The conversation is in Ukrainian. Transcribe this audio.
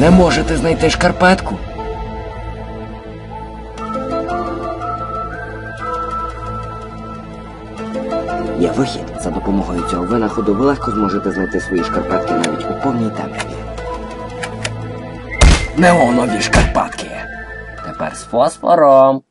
Не можете знайти шкарпетку? Є вихід. За допомогою цього винаходу ви легко зможете знайти свої шкарпетки навіть у повній темряві. Неонові шкарпетки. Тепер з фосфором.